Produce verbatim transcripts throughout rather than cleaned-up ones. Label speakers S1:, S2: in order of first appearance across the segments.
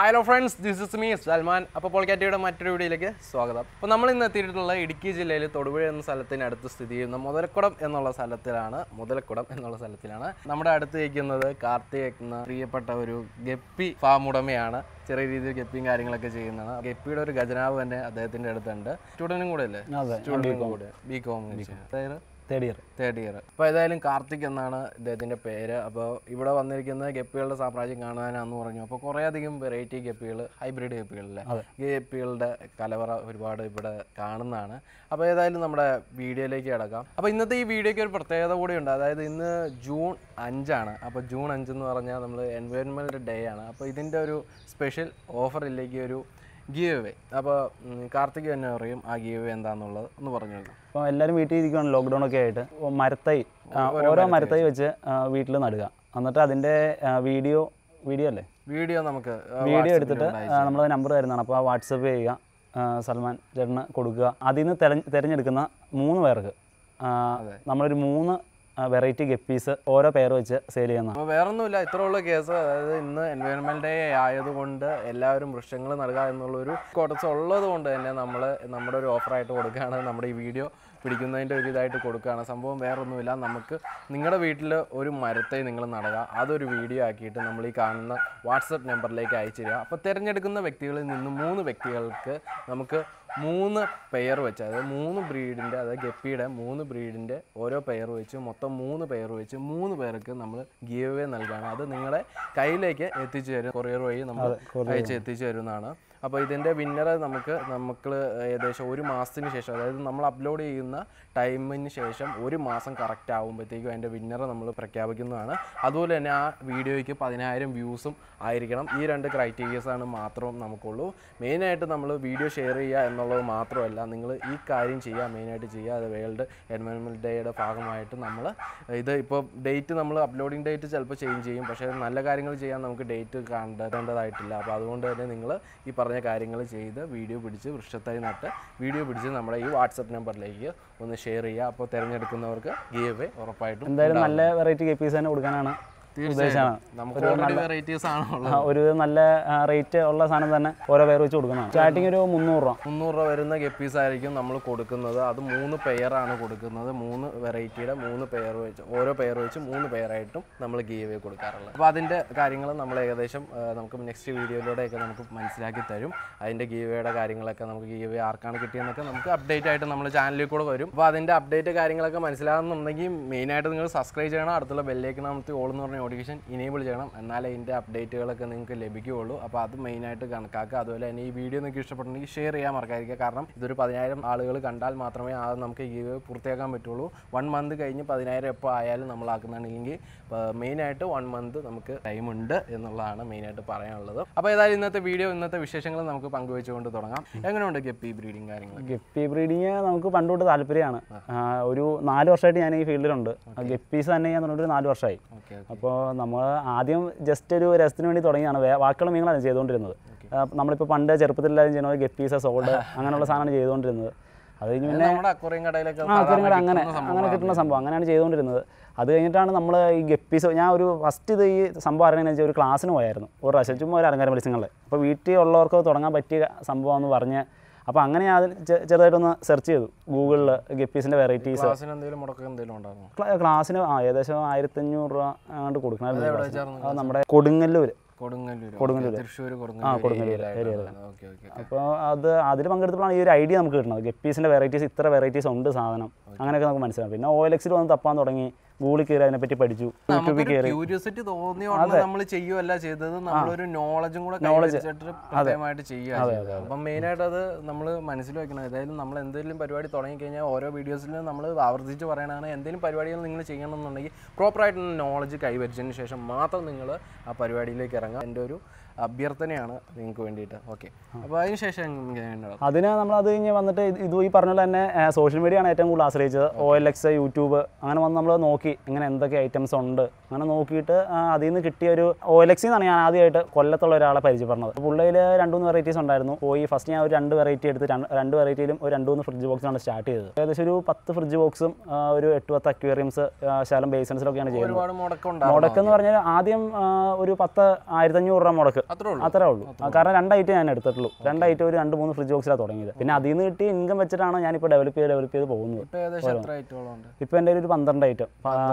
S1: Hello friends, this is me, Salman. അപ്പോൾ പോൾക്കാറ്റിയുടെ മറ്റൊരു വീഡിയോയിലേക്ക് സ്വാഗതം. അപ്പോൾ നമ്മൾ ഇന്ന് എത്തിയിട്ടുള്ള ഇടുക്കി ജില്ലയിൽ തൊടുപുഴ എന്ന സ്ഥലത്തിനടുത്ത് സ്ഥിതി ചെയ്യുന്ന മുതലക്കുടം എന്നുള്ള സ്ഥലത്തിലാണ് മുതലക്കുടം എന്നുള്ള സ്ഥലത്തിലാണ് നമ്മുടെ അടുത്ത് ഇരിക്കുന്നത് കാർത്തിക് എന്ന പ്രിയപ്പെട്ട ഒരു ഗപ്പി ഫാം ഉടമയാണ്. ചെറിയ രീതിയിൽ ഗപ്പിയും കാര്യങ്ങളൊക്കെ ചെയ്യുന്നതാണ്. ഗപ്പിയുടെ ഒരു ഖജനാവ് തന്നെ അദ്ദേഹത്തിൻ്റെ അടുത്തുണ്ട്. സ്റ്റുഡൻറ്റും കൂടെ അല്ലേ? സ്റ്റുഡൻറ്റും കൂടെ ബി കോം അതായത്
S2: തേർഡ് ഇയർ
S1: തേർഡ് ഇയർ അപ്പോൾ ഏതായാലും കാർത്തിക് എന്നാണ് ഇദ്ദേഹത്തിൻ്റെ പേര്. അപ്പോൾ ഇവിടെ വന്നിരിക്കുന്നത് ഗപ്പികളുടെ സാമ്രാജ്യം കാണാനാണെന്ന് പറഞ്ഞു. അപ്പോൾ കുറേയധികം വെറൈറ്റി ഗപ്പികൾ, ഹൈബ്രിഡ് ഗപ്പികളിലെ ഗപ്പികളുടെ കലവറ ഒരുപാട് ഇവിടെ കാണുന്നതാണ്. അപ്പോൾ ഏതായാലും നമ്മുടെ വീഡിയോയിലേക്ക് കിടക്കാം. അപ്പോൾ ഇന്നത്തെ ഈ വീഡിയോയ്ക്ക് ഒരു പ്രത്യേകത കൂടിയുണ്ട്. അതായത് ഇന്ന് ജൂൺ അഞ്ചാണ്. അപ്പോൾ ജൂൺ അഞ്ചെന്ന് പറഞ്ഞാൽ നമ്മൾ എൻവയോൺമെൻറ്റ് ഡേ ആണ്. അപ്പോൾ ഇതിൻ്റെ ഒരു സ്പെഷ്യൽ ഓഫറിലേക്ക് ഒരു ഗീവ് അവേ. അപ്പോൾ കാർത്തിക് തന്നെ പറയും ആ ഗീവ് അവേ എന്താണെന്നുള്ളത് ഒന്ന് പറഞ്ഞു കൊടുക്കാം.
S2: അപ്പോൾ എല്ലാവരും വീട്ടിൽ ഇരിക്കുകയാണ് ലോക്ക്ഡൗൺ ഒക്കെ ആയിട്ട്. മരത്തൈ ഓരോ മരത്തൈ വെച്ച് വീട്ടിൽ നടുക. എന്നിട്ട് അതിൻ്റെ വീഡിയോ വീഡിയോ അല്ലേ
S1: വീഡിയോ നമുക്ക്
S2: വീഡിയോ എടുത്തിട്ട് നമ്മൾ നമ്പർ തരുന്നതാണ്. അപ്പോൾ വാട്സപ്പ് ചെയ്യുക, സൽമാൻ ചേട്ടന് കൊടുക്കുക. അതിൽ നിന്ന് തെരഞ്ഞ് തിരഞ്ഞെടുക്കുന്ന മൂന്ന് പേർക്ക് നമ്മളൊരു മൂന്ന് വെറൈറ്റി ഗപ്പീസ് ഓരോ പേര് വെച്ച് സെയിൽ ചെയ്യുന്നതാണ്.
S1: അപ്പോൾ വേറൊന്നുമില്ല, ഇത്രയുള്ള കേസ്. അതായത് ഇന്ന് എൻവയോൺമെൻറ്റ് ഡേ ആയതുകൊണ്ട് എല്ലാവരും വൃക്ഷങ്ങൾ നടുക എന്നുള്ളൊരു കോട്ടസ് ഉള്ളത് കൊണ്ട് തന്നെ നമ്മൾ നമ്മുടെ ഒരു ഓഫറായിട്ട് കൊടുക്കുകയാണ്. നമ്മുടെ ഈ വീഡിയോ പിടിക്കുന്നതിൻ്റെ ഒരു ഇതായിട്ട് കൊടുക്കുകയാണ്. സംഭവം വേറൊന്നുമില്ല, നമുക്ക് നിങ്ങളുടെ വീട്ടിൽ ഒരു മരത്തൈ നിങ്ങൾ നടുക, അതൊരു വീഡിയോ ആക്കിയിട്ട് നമ്മൾ ഈ കാണുന്ന വാട്സപ്പ് നമ്പറിലേക്ക് അയച്ചു തരിക. അപ്പോൾ തിരഞ്ഞെടുക്കുന്ന വ്യക്തികളിൽ നിന്ന് മൂന്ന് വ്യക്തികൾക്ക് നമുക്ക് മൂന്ന് പെയർ വെച്ച്, അതായത് മൂന്ന് ബ്രീഡിൻ്റെ, അതായത് ഗപ്പിയുടെ മൂന്ന് ബ്രീഡിൻ്റെ ഓരോ പെയർ വെച്ച് മൊത്തം മൂന്ന് പെയർ വെച്ച് മൂന്ന് പേർക്ക് നമ്മൾ ഗീവ് അവേ നൽകുകയാണ്. അത് നിങ്ങളുടെ കയ്യിലേക്ക് എത്തിച്ചു തരും, കൊറിയർ വഴി നമ്മൾ അയച്ച് എത്തിച്ചു തരുന്നതാണ്. അപ്പോൾ ഇതിൻ്റെ വിന്നറെ നമുക്ക് നമുക്ക് ഏകദേശം ഒരു മാസത്തിന് ശേഷം, അതായത് നമ്മൾ അപ്ലോഡ് ചെയ്യുന്ന ടൈമിന് ശേഷം ഒരു മാസം കറക്റ്റ് ആകുമ്പോഴത്തേക്കും അതിൻ്റെ വിന്നറെ നമ്മൾ പ്രഖ്യാപിക്കുന്നതാണ്. അതുപോലെ തന്നെ ആ വീഡിയോയ്ക്ക് പതിനായിരം വ്യൂസും ആയിരിക്കണം. ഈ രണ്ട് ക്രൈറ്റീരിയസാണ് മാത്രം നമുക്കുള്ളൂ. മെയിനായിട്ട് നമ്മൾ വീഡിയോ ഷെയർ ചെയ്യുക എന്നുള്ളത് മാത്രമല്ല, നിങ്ങൾ ഈ കാര്യം ചെയ്യുക, മെയിനായിട്ട് ചെയ്യുക. അത് വേൾഡ് എൻവയോൺമെൻറ്റ് ഡേയുടെ ഭാഗമായിട്ട് നമ്മൾ ഇത് ഇപ്പോൾ ഡേറ്റ് നമ്മൾ അപ്ലോഡിങ് ഡേറ്റ് ചിലപ്പോൾ ചേഞ്ച് ചെയ്യും. പക്ഷേ നല്ല കാര്യങ്ങൾ ചെയ്യാൻ നമുക്ക് ഡേറ്റ് കണ്ടെത്തേണ്ടതായിട്ടില്ല. അപ്പോൾ അതുകൊണ്ട് തന്നെ നിങ്ങൾ ഈ പറഞ്ഞ കാര്യങ്ങൾ ചെയ്ത് വീഡിയോ പിടിച്ച് വൃക്ഷത്തായി നട്ട് വീഡിയോ പിടിച്ച് നമ്മുടെ ഈ വാട്സപ്പ് നമ്പറിലേക്ക് ഒന്ന് ഷെയർ ചെയ്യുക. അപ്പോൾ തിരഞ്ഞെടുക്കുന്നവർക്ക് ഗീവ് അവേ ഉറപ്പായിട്ടും
S2: എന്തായാലും നല്ല വെറൈറ്റി ഗപ്പീസ് തന്നെ കൊടുക്കാനാണ് ഉദ്ദേശമാണ്. ഒരു നല്ല റേറ്റ് ഉള്ള സാധനം തന്നെ ഓരോ പേർ വെച്ച് കൊടുക്കണം. സ്റ്റാർട്ടിങ് ഒരു മുന്നൂറ് രൂപ
S1: മുന്നൂറ് രൂപ വരുന്ന ഗപ്പീസ് ആയിരിക്കും നമ്മൾ കൊടുക്കുന്നത്. അത് മൂന്ന് പെയറാണ് കൊടുക്കുന്നത്. മൂന്ന് വെറൈറ്റിയുടെ മൂന്ന് പെയർ വെച്ച് ഓരോ പെയർ വെച്ച് മൂന്ന് പെയറായിട്ടും നമ്മൾ ഗീവ് അവേ കൊടുക്കാറുള്ളത്. അപ്പോൾ അതിൻ്റെ കാര്യങ്ങൾ നമ്മൾ ഏകദേശം നമുക്ക് നെക്സ്റ്റ് വീഡിയോയിലൂടെയൊക്കെ നമുക്ക് മനസ്സിലാക്കി തരും. അതിൻ്റെ ഗീവ് അവയുടെ കാര്യങ്ങളൊക്കെ നമുക്ക് ഗീവ് അവേ ആർക്കാണ് കിട്ടിയെന്നൊക്കെ നമുക്ക് അപ്ഡേറ്റ് ആയിട്ട് നമ്മൾ ചാനലിൽ കൂടെ വരും. അപ്പോൾ അതിൻ്റെ അപ്ഡേറ്റ് കാര്യങ്ങളൊക്കെ മനസ്സിലാകുന്നുണ്ടെങ്കിൽ മെയിനായിട്ട് നിങ്ങൾ സബ്സ്ക്രൈബ് ചെയ്യണം. അടുത്തുള്ള ബെല്ലേക്ക് നമുക്ക് ഓൾ എന്ന് പറഞ്ഞ നോട്ടിഫിക്കേഷൻ ഇനേബിൾ ചെയ്യണം. എന്നാലേ ഇതിൻ്റെ അപ്ഡേറ്റുകളൊക്കെ നിങ്ങൾക്ക് ലഭിക്കുകയുള്ളൂ. അപ്പോൾ അത് മെയിനായിട്ട് കണക്കാക്കുക. അതുപോലെ തന്നെ ഈ വീഡിയോ നിങ്ങൾക്ക് ഇഷ്ടപ്പെട്ടുണ്ടെങ്കിൽ ഷെയർ ചെയ്യാൻ മറക്കാതിരിക്കുക. കാരണം ഇതൊരു പതിനായിരം ആളുകൾ കണ്ടാൽ മാത്രമേ അത് നമുക്ക് ഈ പൂർത്തിയാക്കാൻ പറ്റുള്ളൂ. വൺ മന്ത് കഴിഞ്ഞ് പതിനായിരം എപ്പോൾ ആയാലും നമ്മളാക്കുന്നുണ്ടെങ്കിൽ മെയിനായിട്ട് വൺ മന്ത് നമുക്ക് ടൈമുണ്ട് എന്നുള്ളതാണ് മെയിനായിട്ട് പറയാനുള്ളത്. അപ്പോൾ ഏതായാലും ഇന്നത്തെ വീഡിയോ ഇന്നത്തെ വിശേഷങ്ങൾ നമുക്ക് പങ്കുവെച്ചുകൊണ്ട് തുടങ്ങാം. എങ്ങനെയുണ്ട് ഗപ്പി ബ്രീഡിങ് കാര്യങ്ങൾ?
S2: ഗപ്പി ബ്രീഡിങ് നമുക്ക് പണ്ടുകൊണ്ട് താല്പര്യമാണ്. ഒരു നാല് വർഷമായിട്ട് ഞാൻ ഈ ഫീൽഡിലുണ്ട്. ഗപ്പീസ് തന്നെ ഞാൻ പറഞ്ഞിട്ട് നാല് വർഷമായി. അപ്പോൾ നമ്മൾ ആദ്യം ജസ്റ്റ് ഒരു രസത്തിന് വേണ്ടി തുടങ്ങിയാണ്. ബാക്കിയുള്ള മീനുകളാണ് ചെയ്തുകൊണ്ടിരുന്നത്. നമ്മളിപ്പോൾ പണ്ട് ചെറുപ്പത്തിലെല്ലാവരും ചെയ്യുന്നത് ഗപ്പീസ്, സോഡ് അങ്ങനെയുള്ള സാധനമാണ് ചെയ്തുകൊണ്ടിരുന്നത്. അത് കഴിഞ്ഞ് പിന്നെ
S1: അക്വേറിയം കടയിലൊക്കെ
S2: അങ്ങനെ അങ്ങനെ കിട്ടുന്ന സംഭവം അങ്ങനെയാണ് ചെയ്തുകൊണ്ടിരുന്നത്. അത് കഴിഞ്ഞിട്ടാണ് നമ്മൾ ഈ ഗപ്പീസ്, ഞാൻ ഒരു ഫസ്റ്റ് ഇത് ഈ സംഭവം അറിയണമെന്ന് വെച്ചാൽ ഒരു ക്ലാസ്സിന് പോയായിരുന്നു ഒരു പ്രാവശ്യം, ചുമ്മാ ഒരു അലങ്കാര മത്സ്യങ്ങളിൽ. അപ്പോൾ വീട്ടിൽ ഉള്ളവർക്ക് തുടങ്ങാൻ പറ്റിയ സംഭവം എന്ന് പറഞ്ഞ് അപ്പോൾ അങ്ങനെ ഞാൻ ചെറുതായിട്ടൊന്ന് സെർച്ച് ചെയ്തു ഗൂഗിളിൽ ഗപ്പീസിൻ്റെ വെറൈറ്റീസ്. ക്ലാസ്സിന് ആ ഏകദേശം ആയിരത്തഞ്ഞൂറ് രൂപ അങ്ങോട്ട് കൊടുക്കണം. അത് നമ്മുടെ കൊടുങ്ങല്ലൂർ കൊടുങ്ങല്ലൂർ ആ കൊടുങ്ങല്ലൂർ ഏരിയയിൽ. അപ്പോൾ അത് അതിൽ പങ്കെടുത്തപ്പോഴാണ് ഈ ഒരു ഐഡിയ നമുക്ക് കിട്ടുന്നത്. ഗപ്പീസിൻ്റെ വെറൈറ്റീസ് ഇത്ര വെറൈറ്റീസ് ഉണ്ട് സാധനം, അങ്ങനെയൊക്കെ നമുക്ക് മനസ്സിലാവും. പിന്നെ ഓ എൽ എക്സിൽ വന്ന് തപ്പാൻ തുടങ്ങി, ഗൂഗിളിൽ കയറി അതിനെപ്പറ്റി പഠിച്ചു, യൂട്യൂബിൽ കയറി.
S1: ക്യൂരിയോസിറ്റി തോന്നിയോണ്ട് നമ്മൾ ചെയ്യുകയല്ല ചെയ്തത്, നമ്മളൊരു നോളജും കൂടെ കൃത്യമായിട്ട് ചെയ്യുക. അപ്പം മെയിനായിട്ട് അത് നമ്മൾ മനസ്സിൽ വെക്കണം. ഏതായാലും നമ്മൾ എന്തെങ്കിലും പരിപാടി തുടങ്ങിക്കഴിഞ്ഞാൽ ഓരോ വീഡിയോസിലും നമ്മൾ ആവർത്തിച്ച് പറയണതാണ്, എന്തെങ്കിലും പരിപാടികൾ നിങ്ങൾ ചെയ്യണമെന്നുണ്ടെങ്കിൽ പ്രോപ്പറായിട്ടുള്ള നോളജ് കൈവരിച്ചതിന് ശേഷം മാത്രം നിങ്ങൾ ആ പരിപാടിയിലേക്ക് ഇറങ്ങുക. എൻ്റെ ഒരു അഭ്യർത്ഥനയാണ് നിങ്ങൾക്ക് വേണ്ടിയിട്ട്. ഓക്കെ, അപ്പോൾ അതിന് ശേഷം
S2: അതിന് നമ്മൾ അത് കഴിഞ്ഞ് വന്നിട്ട് ഇത് ഈ പറഞ്ഞ പോലെ തന്നെ സോഷ്യൽ മീഡിയ ആണ് ഏറ്റവും കൂടുതൽ ആശ്രയിച്ചത്. ഒ എൽ എക്സ്, യൂട്യൂബ് അങ്ങനെ വന്ന് നമ്മൾ നോക്കി എങ്ങനെ എന്തൊക്കെ ഐറ്റംസ് ഉണ്ട് അങ്ങനെ നോക്കിയിട്ട് അതിൽ നിന്ന് കിട്ടിയ ഒരു ഒ എൽ എക്സിൽ നിന്നാണ് ഞാൻ ആദ്യമായിട്ട് കൊല്ലത്തുള്ള ഒരാളെ പരിചയപ്പെടുന്നത്. പുള്ളിയിൽ രണ്ട് മൂന്ന് വെറൈറ്റീസ് ഉണ്ടായിരുന്നു. പോയി ഫസ്റ്റ് ഞാൻ ഒരു രണ്ട് വെറൈറ്റി എടുത്ത് രണ്ട് വെറൈറ്റിയിലും ഒരു രണ്ട് മൂന്ന് ഫ്രിഡ്ജ് ബോക്സാണ് സ്റ്റാർട്ട് ചെയ്തത്. ഏകദേശം ഒരു പത്ത് ഫ്രിഡ്ജ് ബോക്സും ഒരു എട്ട് പത്ത് അക്വേറിയംസ് ശാലം ബേസൻസിലൊക്കെയാണ് ചെയ്യുന്നത്. മുടക്കെന്ന് പറഞ്ഞാൽ ആദ്യം ഒരു പത്ത് ആയിരത്തഞ്ഞൂറ് രൂപ മുടക്ക്
S1: അത്രേ ഉള്ളൂ
S2: അത്രേ ഉള്ളൂ കാരണം രണ്ട് ഐറ്റം ഞാൻ എടുത്തിട്ടുള്ളൂ രണ്ട് ഐറ്റം ഒരു രണ്ട് മൂന്ന് ഫ്രിഡ്ജ് ബോക്സിലാണ് തുടങ്ങിയത് പിന്നെ അതിൽ നിന്ന് കിട്ടി ഇൻകം വെച്ചിട്ടാണ് ഞാനിപ്പോൾ ഡെവലപ്പ് ചെയ്ത് ഡെവലപ്പ് ചെയ്ത് പോകുന്നത് ഇപ്പോൾ എൻ്റെ ഒരു പന്ത്രണ്ട് ഐറ്റം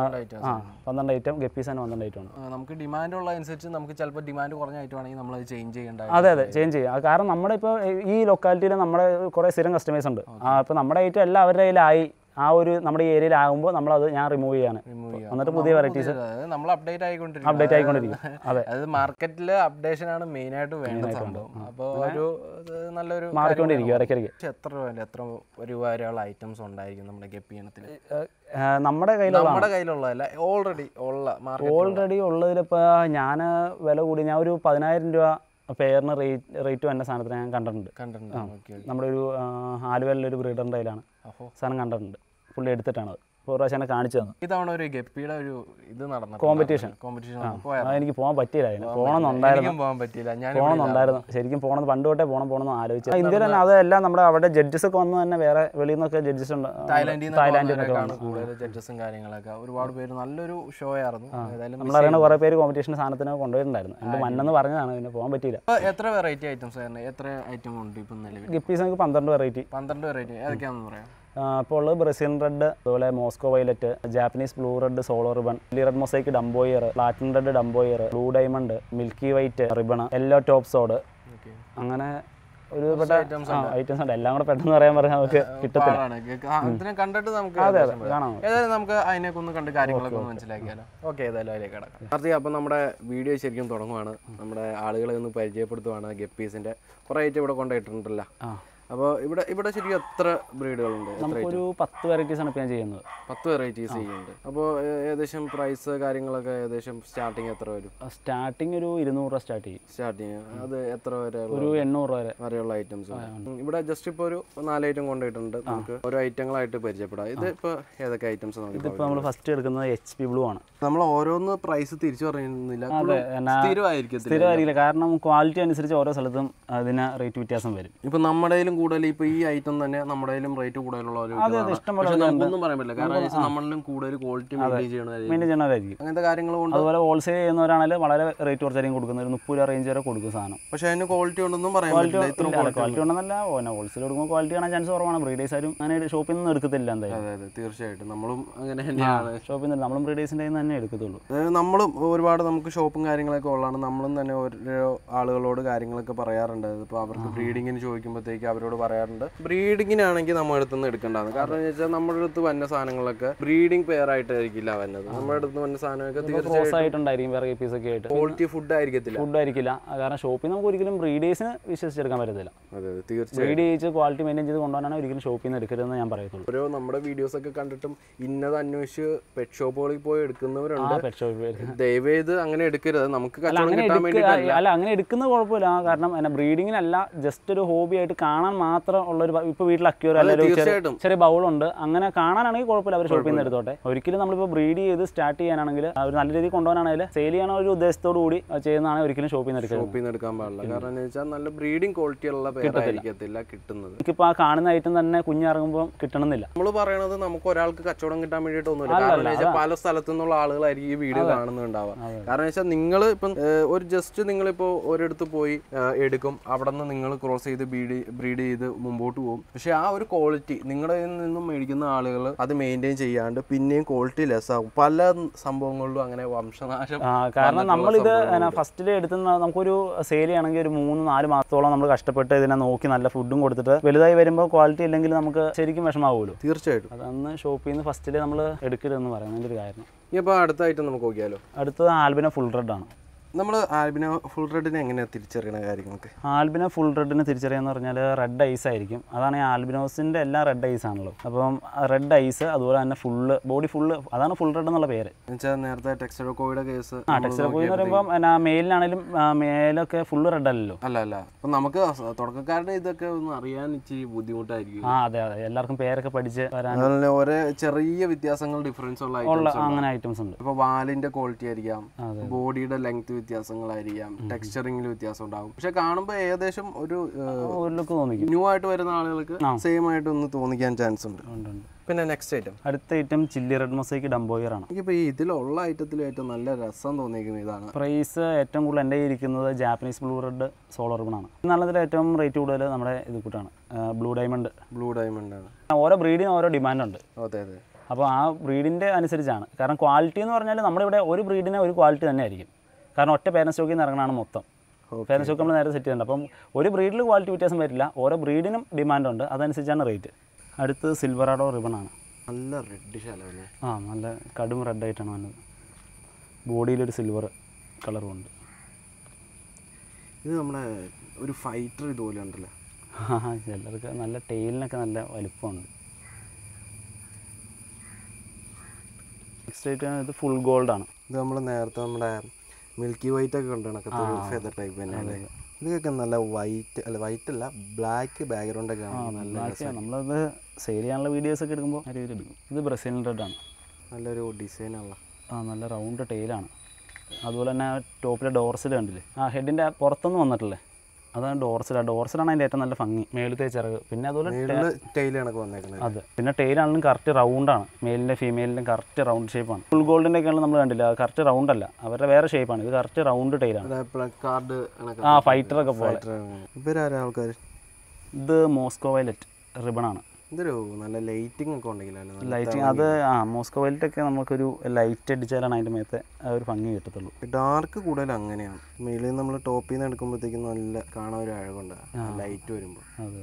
S2: ആ പന്ത്രണ്ട് ഐറ്റം ഗപ്പീസ് തന്നെ പന്ത്രണ്ട് ഐറ്റം ആണ്
S1: നമുക്ക് ഡിമാൻഡ് ഉള്ള അനുസരിച്ച് നമുക്ക് ചിലപ്പോൾ ഡിമാൻഡ് കുറഞ്ഞ ഐറ്റം ആണെങ്കിൽ നമ്മൾ അത് ചേഞ്ച് ചെയ്യേണ്ട
S2: അതെ അതെ ചേഞ്ച് ചെയ്യും കാരണം നമ്മുടെ ഇപ്പോൾ ഈ ലൊക്കാലിറ്റിയിൽ നമ്മുടെ കുറേ സ്ഥിരം കസ്റ്റമേഴ്സ് ഉണ്ട് അപ്പോൾ നമ്മുടെ ഐറ്റം എല്ലാം അവരുടെ കയ്യിലായി ആ ഒരു നമ്മുടെ ഈ ഏരിയയിലാകുമ്പോൾ നമ്മളത് ഞാൻ റിമൂവ് ചെയ്യാണ് എന്നിട്ട് പുതിയ വെറൈറ്റീസ്
S1: നമ്മൾ അപ്ഡേറ്റ് ആയിക്കൊണ്ടിരിക്കും
S2: അപ്ഡേറ്റ് ആയിക്കൊണ്ടിരിക്കും അതെ
S1: അത് മാർക്കറ്റിൽ അപ്ഡേഷൻ ആണ് മെയിൻ ആയിട്ട് വേണ്ട സംഭവം അപ്പോൾ ഒരു നല്ലൊരു
S2: മാറിക്കൊണ്ടിരിക്കും ഇടയ്ക്കിടയ്ക്ക്
S1: എത്ര രൂപ എത്ര രൂപ വരെയുള്ള ഐറ്റംസ് ഉണ്ടായിരിക്കും നമ്മുടെ ഗപ്പീനത്തിൽ
S2: നമ്മുടെ കയ്യിലുള്ള
S1: നമ്മുടെ കയ്യിലുള്ളതല്ല ഓൾറെഡി ഉള്ള
S2: ഓൾറെഡി ഉള്ളതിലിപ്പോൾ ഞാൻ വില കൂടി ഞാൻ ഒരു പതിനായിരം രൂപ പെയറിന് റേറ്റ് റേറ്റ് വന്ന സാധനത്തിന് ഞാൻ കണ്ടിട്ടുണ്ട്
S1: കണ്ടിട്ടുണ്ട്
S2: നമ്മുടെ ഒരു ആലുവയിലൊരു ബ്രീഡറിൻ്റെ കയ്യിലാണ് സാധനം കണ്ടിട്ടുണ്ട് പുള്ളി എടുത്തിട്ടാണ് അത് ഒരു പ്രാവശ്യം എന്നെ കാണിച്ചു തന്നു
S1: ഇതവണ ഒരു ഗപ്പിയുടെ ഒരു ഇത് നടന്നു
S2: കോമ്പറ്റീഷൻ
S1: കോമ്പറ്റീഷൻ
S2: എനിക്ക് പോകാൻ പറ്റിയില്ല അതിന് പോകണമെന്നുണ്ടായിരുന്നു
S1: പോകാൻ പറ്റിയില്ല ഞാൻ
S2: പോകണമെന്നുണ്ടായിരുന്നു ശരിക്കും പോകണം പണ്ട് തൊട്ടേ പോകണം പോകണമെന്ന് ആലോചിച്ചു ഇന്ത്യയിൽ തന്നെ അതെല്ലാം നമ്മുടെ അവിടെ ജഡ്ജസ് ഒക്കെ വന്ന് തന്നെ വേറെ വെളിയിൽ നിന്നൊക്കെ ജഡ്ജസ് ഉണ്ട്
S1: തായ്ലാൻഡിൽ
S2: തായ്ലാൻഡിൽ
S1: കൂടുതൽ ജഡ്ജസും കാര്യങ്ങളൊക്കെ ഒരുപാട് പേര് നല്ലൊരു ഷോ ആയിരുന്നു
S2: നമ്മളറിയണ കുറേ പേര് കോമ്പറ്റീഷൻ സാധനത്തിന് കൊണ്ടുപോയിട്ടുണ്ടായിരുന്നു എൻ്റെ മണ്ണെന്ന് പറഞ്ഞതാണ് പിന്നെ പോകാൻ പറ്റിയില്ല
S1: എത്ര വെറൈറ്റി ഐറ്റംസ് ആയിരുന്നു എത്ര ഐറ്റം ഉണ്ട് ഇപ്പം നിലവിൽ
S2: ഗപ്പീസ് നമുക്ക് പന്ത്രണ്ട് വെറൈറ്റി
S1: പന്ത്രണ്ട് വെറൈറ്റി ഏതൊക്കെയാണെന്ന് പറയാം
S2: ഇപ്പോൾ ഉള്ളത് ബ്രസീൽ റെഡ് അതുപോലെ Moscow violet Japanese blue red solo ribbon red mosaic dumbo ear platinum red dumbo ear blue diamond milky white ribbon yellow top sword അങ്ങനെ ഒരുപാട് ഐറ്റംസ് ഉണ്ട് എല്ലാം കൂടെ പെട്ടെന്ന് പറയാൻ പറഞ്ഞാൽ നമുക്ക് കിട്ടത്തില്ല
S1: കണ്ടിട്ട് നമുക്ക് ഏതായാലും നമുക്ക് അതിനൊക്കെ ഒന്ന് കണ്ട് കാര്യങ്ങളൊക്കെ ഒന്ന് മനസ്സിലാക്കിയാലോ ഓക്കെ ഏതായാലും അതിലേക്ക് കിടക്കാം കാർത്തിക അപ്പം നമ്മുടെ വീഡിയോ ശരിക്കും തുടങ്ങുവാണ് നമ്മുടെ ആളുകളെ ഒന്ന് പരിചയപ്പെടുത്തുവാണ് ഗപ്പീസിന്റെ കുറേ ഐറ്റം ഇവിടെ കൊണ്ടുപോയിട്ടുണ്ടല്ലോ അപ്പോൾ ഇവിടെ ഇവിടെ ശരിക്കും എത്ര ബ്രീഡുകളുണ്ട്
S2: നമുക്കൊരു പത്ത് വെറൈറ്റീസ് ആണ് ഇപ്പോൾ ഞാൻ ചെയ്യുന്നത്
S1: പത്ത് വെറൈറ്റീസ് ചെയ്യുന്നുണ്ട് അപ്പോൾ ഏകദേശം പ്രൈസ് കാര്യങ്ങളൊക്കെ ഏകദേശം സ്റ്റാർട്ടിങ് എത്ര വരും
S2: സ്റ്റാർട്ടിങ് ഒരു ഇരുന്നൂറ് രൂപ സ്റ്റാർട്ട് ചെയ്യും
S1: സ്റ്റാർട്ടിങ് അത് എത്ര വരെ
S2: ഒരു എണ്ണൂറ് വരെ
S1: വരെയുള്ള ഐറ്റംസ് ഇവിടെ ജസ്റ്റ് ഇപ്പോൾ ഒരു നാല് ഐറ്റം കൊണ്ടുപോയിട്ടുണ്ട് നമുക്ക് ഓരോ ഐറ്റങ്ങളായിട്ട് പരിചയപ്പെടാം ഇത് ഇപ്പോൾ ഏതൊക്കെ ഐറ്റംസ്
S2: ഇതിപ്പോൾ നമ്മൾ ഫസ്റ്റ് എടുക്കുന്നത് എച്ച് പി ബ്ലൂ ആണ്
S1: നമ്മൾ ഓരോന്ന് പ്രൈസ് തിരിച്ചു പറയുന്നില്ല സ്ഥിരമായിരിക്കും
S2: സ്ഥിരമായിരിക്കില്ല കാരണം ക്വാളിറ്റി അനുസരിച്ച് ഓരോ സ്ഥലത്തും അതിന് റേറ്റ് വ്യത്യാസം വരും
S1: ഇപ്പം നമ്മുടെ കൂടുതൽ ഇപ്പൊ ഈ ഐറ്റം തന്നെ നമ്മുടെ റേറ്റ് കൂടുതലുള്ള നമുക്കൊന്നും പറയാൻ പറ്റില്ല കാരണം നമ്മളിലും കൂടുതൽ ക്വാളിറ്റി മെയിൻറ്റെയിൻ ചെയ്യണതായിരിക്കും അങ്ങനത്തെ കാര്യങ്ങൾ കൊണ്ട്
S2: അതുപോലെ ഹോൾസെയിൽ ചെയ്യുന്നവരാണെങ്കിൽ വളരെ റേറ്റ് കുറച്ചായിരിക്കും കൊടുക്കുന്നത് ഒരു മുപ്പത് രൂപ റേഞ്ച് വരെ കൊടുക്കും സാധനം
S1: പക്ഷേ അതിന് ക്വാളിറ്റി ഉണ്ടെന്നും പറയാൻ
S2: ക്വാളിറ്റി ഉണ്ടെന്നല്ല ഹോൾസെയിൽ കൊടുക്കുമ്പോൾ ക്വാളിറ്റി കാണാൻ ചാൻസ് കുറവാണ് ബ്രീഡേഴ്സ് ആരും അങ്ങനെ ഷോപ്പിൽ നിന്ന് എടുക്കത്തില്ല എന്തായാലും
S1: അതെ അതെ തീർച്ചയായിട്ടും നമ്മളും അങ്ങനെ തന്നെയാണ്
S2: ഷോപ്പിൽ നിന്ന് നമ്മളും ബ്രീഡേഴ്സിൻ്റെ തന്നെ എടുക്കത്തുള്ളൂ
S1: അതായത് നമ്മളും ഒരുപാട് നമുക്ക് ഷോപ്പും കാര്യങ്ങളൊക്കെ ഉള്ളതാണ് നമ്മളും തന്നെ ഓരോ ആളുകളോട് കാര്യങ്ങളൊക്കെ പറയാറുണ്ട് ഇപ്പോൾ അവർക്ക് ബ്രീഡിങ്ങിന് ചോദിക്കുമ്പോഴത്തേക്ക് അവരോട് പറയാറുണ്ട് ബ്രീഡിങ്ങിനാണെങ്കിൽ നമ്മുടെ അടുത്ത് നിന്ന് എടുക്കേണ്ടതാണ് കാരണം എന്ന് വെച്ചാൽ നമ്മുടെ അടുത്ത് വന്ന സാധനങ്ങളൊക്കെ ബ്രീഡിംഗ് പെയർ ആയിട്ടായിരിക്കില്ല വരുന്നത് നമ്മുടെ അടുത്ത് വന്ന സാധനമൊക്കെ
S2: തീർച്ചയായിട്ടുണ്ടായിരിക്കും വേറെ പീസ് ഒക്കെ ആയിട്ട്
S1: ക്വാളിറ്റി ഫുഡ് ആയിരിക്കത്തില്ല
S2: ഫുഡ് ആയിരിക്കില്ല കാരണം ഷോപ്പിൽ നമുക്ക് ഒരിക്കലും ബ്രീഡേഴ്സിന് വിശ്വസിച്ചെടുക്കാൻ പറ്റത്തില്ല
S1: അതെ തീർച്ചയായും
S2: ബ്രീഡ് ചെയ്ത് ക്വാളിറ്റി മെയിൻറ്റെയിൻ ചെയ്ത് കൊണ്ടുപോകാനാണ് ഒരിക്കലും ഷോപ്പിൽ നിന്ന് എടുക്കരുതെന്ന് ഞാൻ പറയത്തുള്ളൂ
S1: ഓരോ നമ്മുടെ വീഡിയോസ് ഒക്കെ കണ്ടിട്ടും ഇന്നത് അന്വേഷിച്ച് പെറ്റ് ഷോപ്പുകളിൽ പോയി എടുക്കുന്നവരുണ്ട്
S2: പെറ്റ് ഷോപ്പ്
S1: ദയവേത് അങ്ങനെ എടുക്കരുത് നമുക്ക്
S2: അല്ല അങ്ങനെ എടുക്കുന്ന കുഴപ്പമില്ല കാരണം എന്നാ ബ്രീഡിങ്ങിനല്ല ജസ്റ്റ് ഒരു ഹോബി ആയിട്ട് കാണാൻ മാത്രം ഉള്ളൊരു ഇപ്പോൾ വീട്ടിൽ അക്യൂർ അല്ലെങ്കിൽ ചെറിയ ബൗളുണ്ട് അങ്ങനെ കാണാനാണെങ്കിൽ കുഴപ്പമില്ല അവർ ഷോപ്പിൽ നിന്ന് എടുത്തോട്ടെ ഒരിക്കലും നമ്മളിപ്പോൾ ബ്രീഡ് ചെയ്ത് സ്റ്റാർട്ട് ചെയ്യാനാണെങ്കിൽ അവർ നല്ല രീതിയിൽ കൊണ്ടുപോകാനാണെങ്കിൽ സെയിൽ ചെയ്യാൻ ഒരു ഉദ്ദേശത്തോടു കൂടി ചെയ്യുന്നതാണ് ഒരിക്കലും ഷോപ്പിൽ നിന്ന് എടുക്കുക
S1: ഷോപ്പിൽ നിന്ന് എടുക്കാൻ പാടില്ല കാരണം എന്ന് വെച്ചാൽ നല്ല ബ്രീഡിംഗ് ക്വാളിറ്റി ഉള്ള കിട്ടത്തില്ല കിട്ടുന്നത്
S2: എനിക്കിപ്പോൾ ആ കാണുന്ന ഐറ്റം തന്നെ കുഞ്ഞിറങ്ങുമ്പോൾ കിട്ടണമെന്നില്ല
S1: നമ്മൾ പറയണത് നമുക്ക് ഒരാൾക്ക് കച്ചവടം കിട്ടാൻ വേണ്ടിയിട്ടൊന്നുമില്ല കാരണം വെച്ചാൽ പല സ്ഥലത്തു നിന്നുള്ള ആളുകളായിരിക്കും ഈ വീഡിയോ കാണുന്നുണ്ടാവുക കാരണം വെച്ചാൽ നിങ്ങൾ ഇപ്പം ഒരു ജസ്റ്റ് നിങ്ങളിപ്പോൾ ഒരിടത്ത് പോയി എടുക്കും അവിടെ നിന്ന് നിങ്ങൾ ക്രോസ് ചെയ്ത് ബ്രീഡ് ബ്രീഡ് ചെയ്ത് മുമ്പോട്ട് പോകും പക്ഷെ ആ ഒരു ക്വാളിറ്റി നിങ്ങളുടെ നിന്നും മേടിക്കുന്ന ആളുകൾ അത് മെയിൻറ്റെയിൻ ചെയ്യാണ്ട് പിന്നെയും ക്വാളിറ്റി ലെസ് ആകും പല സംഭവങ്ങളിലും അങ്ങനെ വംശനാശം
S2: കാരണം നമ്മളിത് ഫസ്റ്റിൽ എടുത്ത് നമുക്കൊരു സെയിൽ ചെയ്യണമെങ്കിൽ ഒരു മൂന്ന് നാല് മാസത്തോളം നമ്മൾ കഷ്ടപ്പെട്ട് ഇതിനെ നോക്കി നല്ല ഫുഡും കൊടുത്തിട്ട് വലുതായി വരുമ്പോൾ ക്വാളിറ്റി ഇല്ലെങ്കിൽ നമുക്ക് ശരിക്കും വിഷമാവുമല്ലോ
S1: തീർച്ചയായിട്ടും
S2: അതന്ന് ഷോപ്പിൽ നിന്ന് ഫസ്റ്റിൽ നമ്മൾ എടുക്കരുതെന്ന് പറയുന്നതിൻ്റെ ഒരു കാരണം
S1: ഇപ്പോൾ അടുത്തായിട്ട് നമുക്ക് നോക്കിയാലോ
S2: അടുത്തത് ആൽബിന ഫുൾ റെഡ് ആണ്
S1: നമ്മൾ ആൽബിന ഫുൾ റെഡിനെ എങ്ങനെയാണ് തിരിച്ചറിയണ കാര്യങ്ങളൊക്കെ
S2: ആൽബിന ഫുൾ റെഡിനെ തിരിച്ചറിയാന്ന് പറഞ്ഞാൽ റെഡ് ഐസ് ആയിരിക്കും അതാണ് ഈ ആൽബിനോസിൻ്റെ എല്ലാം റെഡ് ഐസ് ആണല്ലോ അപ്പം റെഡ് ഐസ് അതുപോലെ തന്നെ ഫുള്ള് ബോഡി ഫുള്ള് അതാണ് ഫുൾ റെഡ് എന്നുള്ള പേര്
S1: നേരത്തെ ടെക്സ്റ്റോകോയുടെ കേസ്
S2: ആ ടെക്സ്റ്റോകോ എന്ന് പറയുമ്പോൾ എന്നാ മെയിലിനാണെങ്കിലും മേലൊക്കെ ഫുള്ള് റെഡ് അല്ലല്ലോ
S1: അല്ല അല്ല അപ്പം നമുക്ക് തുടക്കക്കാരുടെ ഇതൊക്കെ ഒന്ന് അറിയാൻ ഇച്ചിരി ബുദ്ധിമുട്ടായിരിക്കും
S2: ആ അതെ അതെ എല്ലാവർക്കും പേരൊക്കെ പഠിച്ച് വരാൻ
S1: ഓരോ ചെറിയ വ്യത്യാസങ്ങൾ ഡിഫറൻസ് ഉള്ള
S2: അങ്ങനെ ഐറ്റംസ് ഉണ്ട്
S1: ഇപ്പൊ വാലിന്റെ ക്വാളിറ്റി ആയിരിക്കാം ബോഡിയുടെ ലെങ്ത് വ്യത്യാസങ്ങളായിരിക്കാം, ടെക്സ്ചറിങ്ങിൽ വ്യത്യാസം ഉണ്ടാകും. പക്ഷെ കാണുമ്പോൾ ഏകദേശം ഒരു
S2: ഒരു ലുക്ക് തോന്നിക്കും.
S1: ന്യൂ ആയിട്ട് വരുന്ന ആളുകൾക്ക് സെയിം ആയിട്ട് ഒന്ന് തോന്നിക്കാൻ ചാൻസ് ഉണ്ട്. പിന്നെ നെക്സ്റ്റ് ഐറ്റം,
S2: അടുത്ത item chilli red mosaic dumbo ear ആണ്.
S1: എനിക്കിപ്പോൾ ഈ ഇതിലുള്ള ഐറ്റത്തിൽ ഏറ്റവും നല്ല രസം തോന്നിയിരിക്കുന്നത് ഇതാണ്.
S2: പ്രൈസ് ഏറ്റവും കൂടുതൽ എൻ്റെ ഇരിക്കുന്നത് Japanese blue red solo ribbon ആണ്. നല്ലതിൽ ഏറ്റവും റേറ്റ് കൂടുതൽ നമ്മുടെ ഇത് കൂട്ടാണ് ബ്ലൂ ഡയമണ്ട്.
S1: ബ്ലൂ ഡയമണ്ട് ആണ്.
S2: ഓരോ ബ്രീഡിന് ഓരോ ഡിമാൻഡുണ്ട്.
S1: അതെ അതെ.
S2: അപ്പോൾ ആ ബ്രീഡിൻ്റെ അനുസരിച്ചാണ്. കാരണം ക്വാളിറ്റി എന്ന് പറഞ്ഞാൽ നമ്മളിവിടെ ഒരു ബ്രീഡിനെ ഒരു ക്വാളിറ്റി തന്നെ ആയിരിക്കും. കാരണം ഒറ്റ പേരൻ സ്റ്റോക്കിൽ നിന്ന് ഇറങ്ങണമാണ് മൊത്തം. പേരൻ സ്റ്റോക്ക് നമ്മൾ നേരെ സെറ്റ് ചെയ്യുന്നുണ്ട്. അപ്പം ഒരു ബ്രീഡിൽ ക്വാളിറ്റി വ്യത്യാസം വരില്ല, ഓരോ ബ്രീഡിനും ഡിമാൻഡുണ്ട്, അതനുസരിച്ചാണ് റേറ്റ്. അടുത്ത് സിൽവറാഡോ റിബൺ ആണ്.
S1: നല്ല റെഡിഷ് അല്ലേ?
S2: ആ, നല്ല കടും റെഡ് ആയിട്ടാണ് വന്നത്. ബോഡിയിലൊരു സിൽവർ കളറും ഉണ്ട്.
S1: ഇത് നമ്മുടെ ഒരു ഫൈറ്റർ ഇതുപോലെ ഉണ്ടല്ലോ.
S2: ആ, ചിലർക്ക് നല്ല ടെയിലിനൊക്കെ നല്ല വലിപ്പമുണ്ട്. നെക്സ്റ്റ് ആയിട്ട് ഇത് ഫുൾ ഗോൾഡ് ആണ്.
S1: ഇത് നമ്മൾ നേരത്തെ നമ്മുടെ മിൽക്കി വൈറ്റ് ഒക്കെ ഉണ്ട് കണക്കത്തെ ഒരു ഫെദർ ടൈപ്പ് തന്നെയാണ്. ഇതൊക്കെ നല്ല വൈറ്റ് അല്ല വൈറ്റ് അല്ല ബ്ലാക്ക് ബാക്ക്ഗ്രൗണ്ട് ഒക്കെ ആണ്. നല്ല
S2: നമ്മളത് സെയിൽ ചെയ്യാനുള്ള വീഡിയോസ് ഒക്കെ എടുക്കുമ്പോൾ ആ രീതിയിൽ എടുക്കും. ഇത് ബ്രസീലിയൻ റെഡ് ആണ്.
S1: നല്ലൊരു ഡിസൈനുള്ള
S2: ആ, നല്ല റൗണ്ട് ടെയിലാണ്. അതുപോലെ തന്നെ ടോപ്പിലെ ഡോർസിൽ കണ്ടില്ലേ, ആ ഹെഡിൻ്റെ പുറത്തൊന്നും വന്നിട്ടില്ലേ, അതാണ് ഡോർസിലാണ്. ഡോർസിലാണ് അതിൻ്റെ ഏറ്റവും നല്ല ഭംഗി, മേലത്തെ ചിറക്. പിന്നെ അതുപോലെ
S1: ടെയിൽ കണക്ക് വന്നേക്കുന്നത്.
S2: അതെ, പിന്നെ ടെയിലാണെങ്കിലും കറക്റ്റ് റൗണ്ടാണ്. മെയിലിൻ്റെ ഫീമെയിലിൻ്റെ കറക്റ്റ് റൗണ്ട് ഷേപ്പാണ്. ഫുൾ ഗോൾഡിൻ്റെ ഒക്കെയാണ് നമ്മൾ കണ്ടില്ല, കറക്റ്റ് റൗണ്ട് അല്ല, അവരുടെ വേറെ ഷേപ്പാണ്. ഇത് കറക്റ്റ് റൗണ്ട് ടെയിലാണ്. ആ, ഫൈറ്ററൊക്കെ പോലെ.
S1: ഇവരാരാ ആൾക്കാർ?
S2: ഇത് മോസ്കോ വയലറ്റ് റിബണാണ്.
S1: ഇതൊരു നല്ല ലൈറ്റിംഗ് ഒക്കെ ഉണ്ടെങ്കിലോ.
S2: ലൈറ്റിംഗ് അത് ആ മോസ്കോ വയലറ്റ് ഒക്കെ നമുക്കൊരു ലൈറ്റ് അടിച്ചാലാണ് അതിൻ്റെ മേത്തെ ഒരു ഭംഗി കിട്ടത്തുള്ളൂ.
S1: ഡാർക്ക് കൂടുതൽ അങ്ങനെയാണ്. മെയിലിൽ നമ്മൾ ടോപ്പിൽ നിന്ന് എടുക്കുമ്പോഴത്തേക്കും നല്ല കാണാൻ ഒരു അഴകുണ്ട് ലൈറ്റ് വരുമ്പോൾ.
S2: അതെ.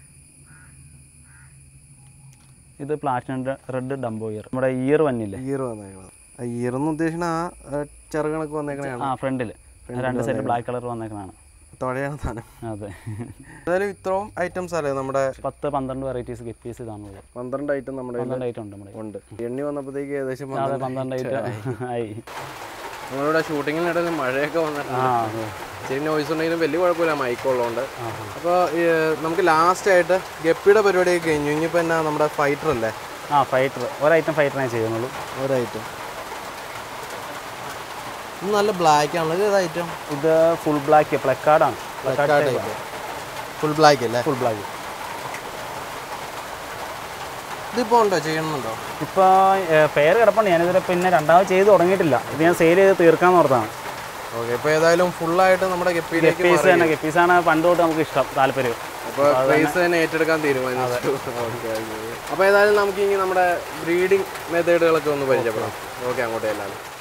S2: ഇത് പ്ലാറ്റിനം റെഡ് ഡംബോയർ. നമ്മുടെ ഇയർ വന്നില്ലേ,
S1: ഇയർ വന്നേക്കണം. ഇയർ എന്ന് ഉദ്ദേശിക്കുന്ന ആ ചെറുകണക്ക് വന്നേക്കണയാണ്.
S2: ആ, ഫ്രണ്ടിൽ രണ്ട് സൈഡ് ബ്ലാക്ക് കളർ വന്നേക്കണാണ്.
S1: തൊഴയാണ് സാധനം.
S2: അതെ.
S1: എന്തായാലും ഇത്രയും ഐറ്റംസ് അല്ലേ നമ്മുടെ?
S2: പത്ത് പന്ത്രണ്ട് വെറൈറ്റീസ് ഗപ്പീസ് കാണുള്ളൂ.
S1: പന്ത്രണ്ട് ഐറ്റം നമ്മുടെ
S2: പന്ത്രണ്ട് ഐറ്റം ഉണ്ട് നമ്മുടെ
S1: ഉണ്ട്. എണ്ണി വന്നപ്പോഴത്തേക്ക് ഏകദേശം
S2: അതെ പന്ത്രണ്ട് ഐറ്റം ആയി.
S1: നമ്മളിവിടെ ഷൂട്ടിങ്ങിനിടയിൽ മഴയൊക്കെ വന്നിട്ടുണ്ട്. ശരി, നോയ്സ് ഉണ്ടെങ്കിലും വലിയ കുഴപ്പമില്ല, മൈക്കുള്ളതുകൊണ്ട്. അപ്പോൾ നമുക്ക് ലാസ്റ്റ് ആയിട്ട് ഗപ്പിയുടെ പരിപാടിയൊക്കെ കഴിഞ്ഞു. ഇനിയിപ്പോൾ എന്നാ നമ്മുടെ ഫൈറ്റർ അല്ലേ?
S2: ആ, ഫൈറ്റർ ഒരൈറ്റം ഫൈറ്ററിനെ ചെയ്യുന്നുള്ളൂ.
S1: ഒരൈറ്റം നല്ല ബ്ലാക്ക് ആണല്ലോ. ഇത് ഐറ്റം
S2: ഇത് ഫുൾ ബ്ലാക്ക് പ്ലക്കാർഡാണ്.
S1: ഫുൾ ബ്ലാക്ക് അല്ലേ?
S2: Full black.
S1: ഇതിപ്പോൾ ഉണ്ടോ, ചെയ്യണമെന്നുണ്ടോ?
S2: ഇപ്പോൾ പേര് കിടപ്പുണ്ട്. ഞാനിതിൽ പിന്നെ രണ്ടാമത് ചെയ്ത് തുടങ്ങിയിട്ടില്ല. ഇത് ഞാൻ സെയിൽ ചെയ്ത് തീർക്കാമെന്ന് ഓർത്താണ്.
S1: ഓക്കെ, ഇപ്പോൾ ഏതായാലും ഫുള്ളായിട്ട് നമ്മുടെ ഗപ്പീസ്
S2: തന്നെ. ഗപ്പീസാണ് പണ്ട് തൊട്ട് നമുക്ക് ഇഷ്ടം, താല്പര്യം.
S1: അപ്പോൾ പ്രൈസ് തന്നെ ഏറ്റെടുക്കാൻ തീരുമാനിച്ചു. ഓക്കെ, അപ്പോൾ ഏതായാലും നമുക്ക് ഇനി നമ്മുടെ ബ്രീഡിംഗ് മെത്തേഡുകളൊക്കെ ഒന്ന് പരിചയപ്പെടാം. ഓക്കെ, അങ്ങോട്ടേ എല്ലാം